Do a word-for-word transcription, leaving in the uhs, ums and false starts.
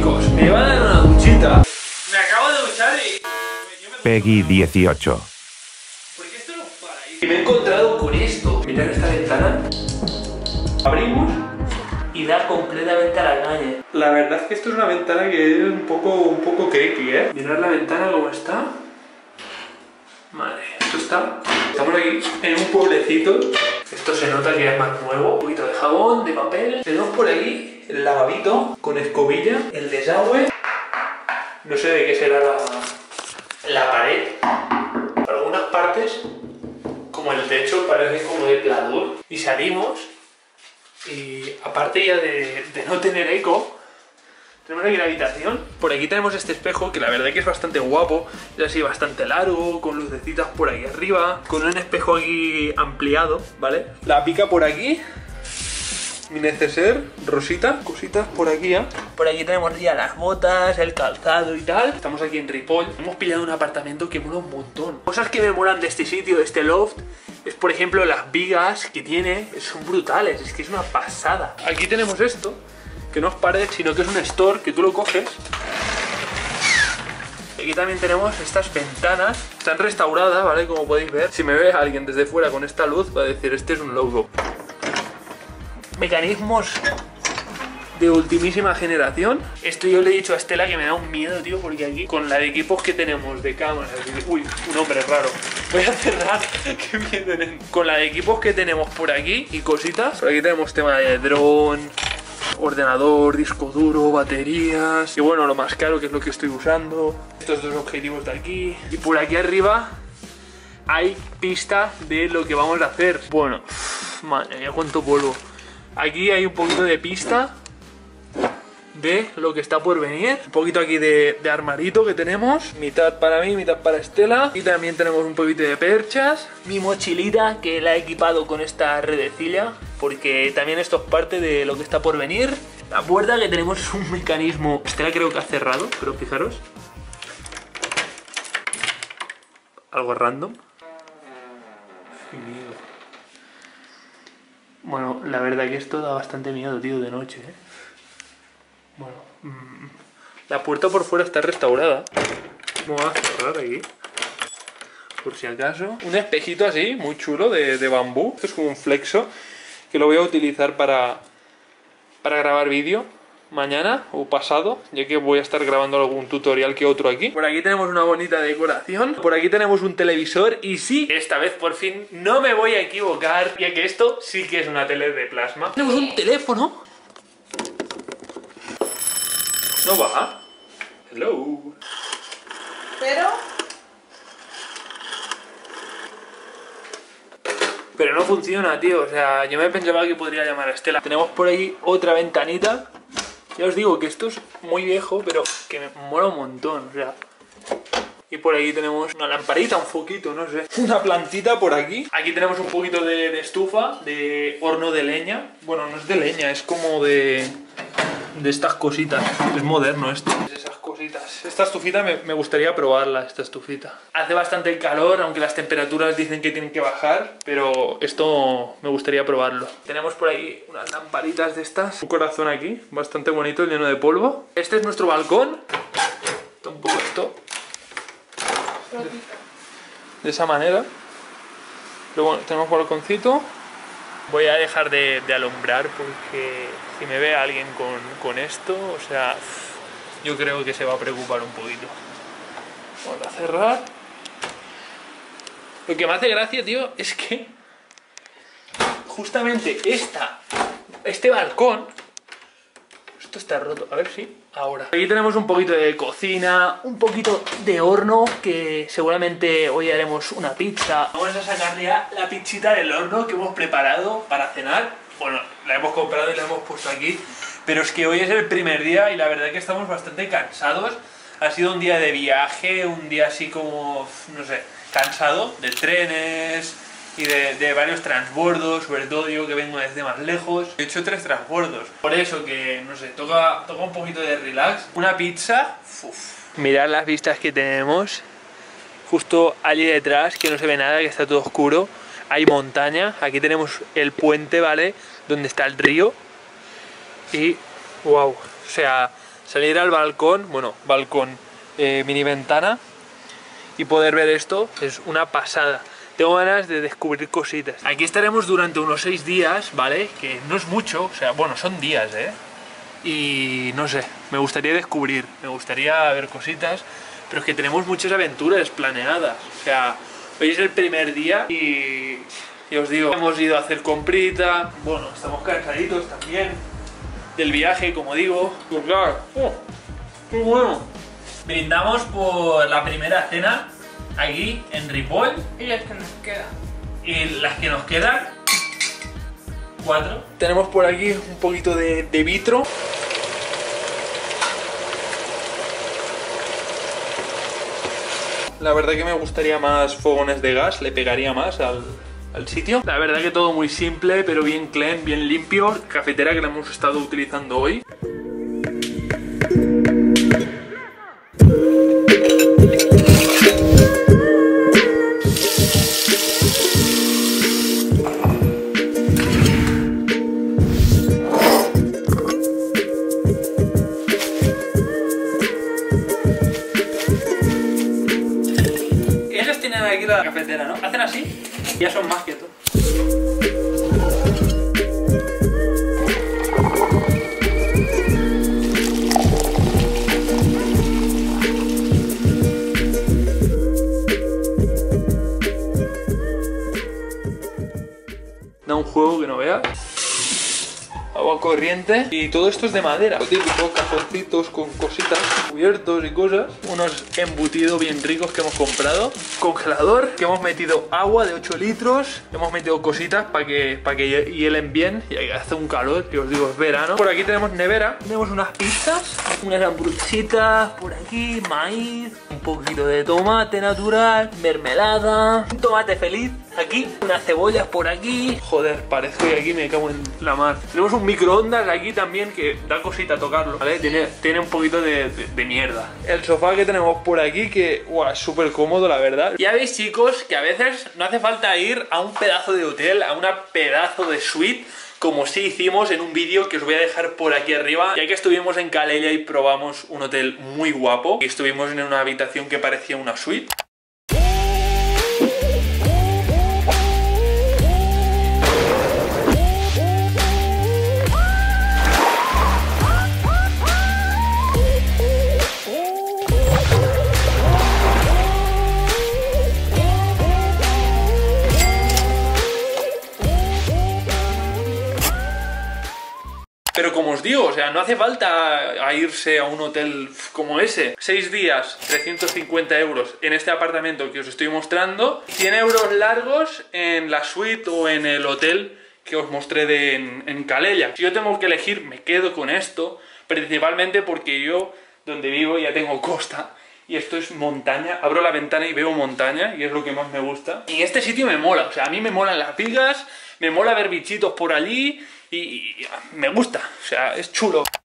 chicos, me va a dar una duchita. Me acabo de duchar y... Peggy dieciocho. ¿Por qué esto no para ahí? Y me he encontrado con esto. Mirad esta ventana. Abrimos y da completamente a la calle. La verdad es que esto es una ventana que es un poco, un poco creepy, ¿eh? Mirad la ventana como está. Madre, esto está... Estamos aquí en un pueblecito. Esto se nota que es más nuevo. Un poquito de jabón, de papel. Tenemos por aquí el lavabito con escobilla, el desagüe. No sé de qué será la, la pared. Algunas partes, como el techo, parecen como de pladur. Y salimos y aparte ya de, de no tener eco, tenemos aquí la habitación. Por aquí tenemos este espejo que la verdad que es bastante guapo. Es así bastante largo, con lucecitas por aquí arriba, con un espejo aquí ampliado, ¿vale? La pica por aquí. Mi neceser, rosita, cositas por aquí ya. Por aquí tenemos ya las botas, el calzado y tal. Estamos aquí en Ripoll. Hemos pillado un apartamento que mola un montón. Cosas que me molan de este sitio, de este loft, es por ejemplo las vigas que tiene. Son brutales, es que es una pasada. Aquí tenemos esto, que no es pared, sino que es un store que tú lo coges. Aquí también tenemos estas ventanas. Están restauradas, ¿vale? Como podéis ver. Si me ve alguien desde fuera con esta luz, va a decir, este es un logo. Mecanismos de ultimísima generación. Esto yo le he dicho a Estela que me da un miedo, tío, porque aquí con la de equipos que tenemos de cámaras... Uy, un hombre raro. Voy a cerrar. Qué miedo. Con la de equipos que tenemos por aquí y cositas. Por aquí tenemos tema de dron, ordenador, disco duro, baterías. Y bueno, lo más caro, que es lo que estoy usando. Estos dos objetivos de aquí. Y por aquí arriba hay pista de lo que vamos a hacer. Bueno, madre mía, cuánto polvo. Aquí hay un poquito de pista de lo que está por venir. Un poquito aquí de, de armarito que tenemos. Mitad para mí, mitad para Estela. Y también tenemos un poquito de perchas. Mi mochilita que la he equipado con esta redecilla, porque también esto es parte de lo que está por venir. La puerta que tenemos es un mecanismo. Estela creo que ha cerrado, pero fijaros. Algo random. Qué miedo. Bueno, la verdad que esto da bastante miedo, tío, de noche, ¿eh? Bueno, mmm, la puerta por fuera está restaurada. Vamos a cerrar aquí, por si acaso. Un espejito así, muy chulo, de, de bambú. Esto es como un flexo, que lo voy a utilizar para, para grabar vídeo mañana o pasado, ya que voy a estar grabando algún tutorial que otro aquí. Por aquí tenemos una bonita decoración. Por aquí tenemos un televisor. Y sí, esta vez por fin no me voy a equivocar, ya que esto sí que es una tele de plasma. Tenemos un teléfono. No baja. Hello. Pero... Pero no funciona, tío. O sea, yo me pensaba que podría llamar a Estela. Tenemos por ahí otra ventanita. Ya os digo que esto es muy viejo, pero que me mola un montón, o sea. Y por aquí tenemos una lamparita, un foquito, no sé. Una plantita por aquí. Aquí tenemos un poquito de, de estufa, de horno de leña. Bueno, no es de leña, es como de... de estas cositas. Es moderno esto. Esas cositas. Esta estufita me, me gustaría probarla, esta estufita. Hace bastante calor, aunque las temperaturas dicen que tienen que bajar, pero esto me gustaría probarlo. Tenemos por ahí unas lamparitas de estas. Un corazón aquí, bastante bonito, lleno de polvo. Este es nuestro balcón. Está un poco esto. De, de esa manera. Luego bueno, tenemos balconcito. Voy a dejar de, de alumbrar porque si me ve alguien con, con esto, o sea, yo creo que se va a preocupar un poquito. Vamos a cerrar. Lo que me hace gracia, tío, es que justamente esta, este balcón, esto está roto, a ver si ahora. Aquí tenemos un poquito de cocina, un poquito de horno, que seguramente hoy haremos una pizza. Vamos a sacar ya la pizzita del horno que hemos preparado para cenar. Bueno, la hemos comprado y la hemos puesto aquí, pero es que hoy es el primer día y la verdad que estamos bastante cansados. Ha sido un día de viaje, un día así como, no sé, cansado, de trenes y de, de varios transbordos, sobre todo yo que vengo desde más lejos. He hecho tres transbordos, por eso que, no sé, toca, toca un poquito de relax. Una pizza, uf. Mirad las vistas que tenemos, justo allí detrás, que no se ve nada, que está todo oscuro. Hay montaña, aquí tenemos el puente, ¿vale? Donde está el río. Y, wow, o sea, salir al balcón, bueno, balcón, eh, mini ventana, y poder ver esto es una pasada. Tengo ganas de descubrir cositas. Aquí estaremos durante unos seis días, ¿vale? Que no es mucho, o sea, bueno, son días, ¿eh? Y no sé, me gustaría descubrir, me gustaría ver cositas, pero es que tenemos muchas aventuras planeadas. O sea, hoy es el primer día y, y os digo, hemos ido a hacer comprita, bueno, estamos cansaditos también del viaje, como digo. Pues claro, oh, qué bueno. Brindamos por la primera cena aquí en Ripoll. Y las que nos quedan. Y las que nos quedan, cuatro. Tenemos por aquí un poquito de, de vitro. La verdad que me gustaría más fogones de gas, le pegaría más al, al sitio. La verdad que todo muy simple, pero bien clean, bien limpio. Cafetera que la hemos estado utilizando hoy. Aquí la cafetera, ¿no? Hacen así y ya son más quietos. Da un juego que no veas. Agua corriente. Y todo esto es de madera. Lo típico, cajoncitos con cositas, cubiertos y cosas. Unos embutidos bien ricos que hemos comprado. Congelador, que hemos metido agua de ocho litros. Hemos metido cositas para que, para que hielen bien. Y hace un calor, que os digo, es verano. Por aquí tenemos nevera. Tenemos unas pizzas, unas hamburguesitas por aquí, maíz, un poquito de tomate natural, mermelada, un tomate feliz aquí, unas cebollas por aquí. Joder, parezco que aquí me cago en la mar. Tenemos un microondas aquí también que da cosita tocarlo, ¿vale? Tiene, tiene un poquito de, de, de mierda. El sofá que tenemos por aquí que, guau, es súper cómodo, la verdad. Ya veis, chicos, que a veces no hace falta ir a un pedazo de hotel, a una pedazo de suite, como sí hicimos en un vídeo que os voy a dejar por aquí arriba, ya que estuvimos en Calella y probamos un hotel muy guapo. Y estuvimos en una habitación que parecía una suite. Pero como os digo, o sea, no hace falta a irse a un hotel como ese. seis días, trescientos cincuenta euros en este apartamento que os estoy mostrando. cien euros largos en la suite o en el hotel que os mostré de, en, en Calella. Si yo tengo que elegir, me quedo con esto. Principalmente porque yo, donde vivo, ya tengo costa. Y esto es montaña. Abro la ventana y veo montaña. Y es lo que más me gusta. Y este sitio me mola. O sea, a mí me molan las vigas. Me mola ver bichitos por allí. Y, y me gusta, o sea, es chulo.